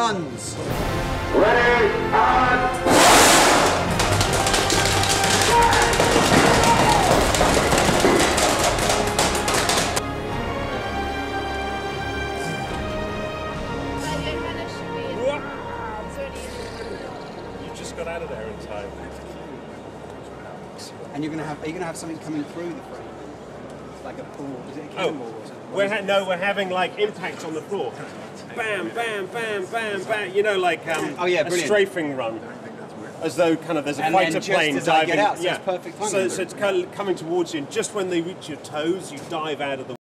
guns. Ready, on! You just got out of there in time. And you're gonna have, are you gonna have something coming through the frame? Like a pool, is it a cannonball or something? We're having like impacts on the floor. Bam, bam, bam, bam, bam. You know, like a strafing run. As though kind of there's a fighter plane diving. Get out, so it's perfect timing. So it's kind of coming towards you, and just when they reach your toes, you dive out of the